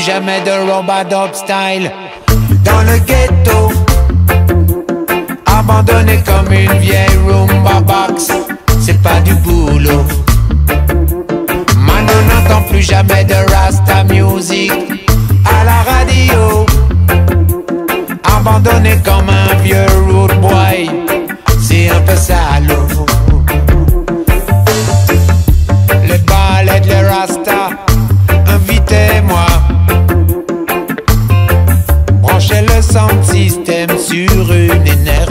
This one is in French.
jamais de Robadop style. Dans le ghetto, abandonné comme une vieille rumba box, c'est pas du boulot. Maintenant on n'entend plus jamais de Rasta music à la radio. Abandonné comme un vieux rude boy, c'est un peu salaud. Les ballets, les Rasta, invitez-moi. Branchez le sound system sur une énergie.